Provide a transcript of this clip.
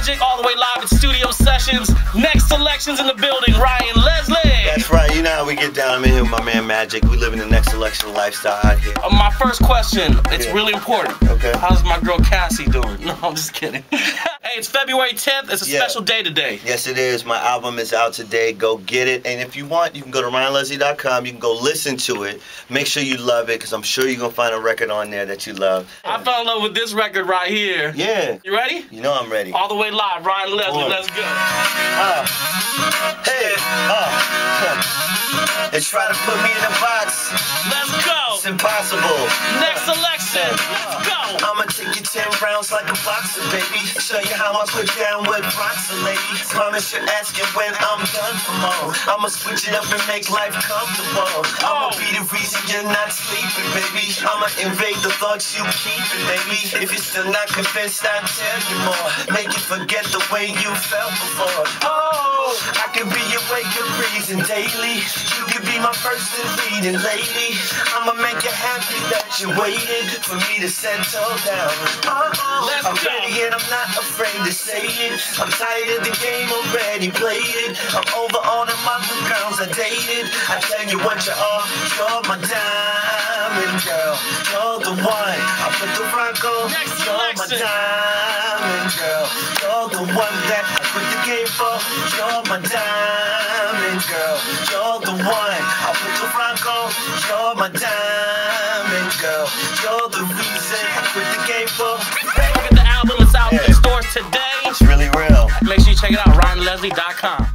Magic, all the way live at Studio Sessions. Next Selection's in the building, Ryan Leslie. That's right, you know how we get down. I'm in here with my man Magic. We live in the Next Selection lifestyle out here. My first question, it's really important. Okay. How's my girl Cassie doing? No, I'm just kidding. Hey, it's February 10th. It's a special day today. Yes, it is. My album is out today. Go get it. And if you want, you can go to RyanLeslie.com. You can go listen to it. Make sure you love it, because I'm sure you're going to find a record on there that you love. I fell in love with this record right here. Yeah. You ready? You know I'm ready. All the way live, Ryan Leslie, let's go. They try to put me in a box. Let's go. It's impossible. Next Selection, let's go. I'ma take you 10 rounds like a boxer, baby. Show you how I put down with rocks, lady. Promise you're asking when I'm done for more. I'ma switch it up and make life comfortable. I'ma be the reason you're not sleeping, baby. I'ma invade the thoughts you keeping, baby. If you're still not convinced, I'll tell you more. Make you forget the way you felt before. Oh, I can be your wake-up reason daily. You can be my first and leading lady. I'ma make you happy that you waited for me to settle down. I'm ready and I'm not afraid to say it. I'm tired of the game, already played it. I'm over all the other girls I dated. I tell you what you are, you're my diamond girl. You're the one, I put the rock on. You're my diamond girl. You're the one that I quit the game for. You're my diamond girl. You're the one, I put the rock on. You're my diamond girl. You're the reason I quit the game for. Look at the album, it's out in the stores today. It's really real. Make sure you check it out, RyanLeslie.com.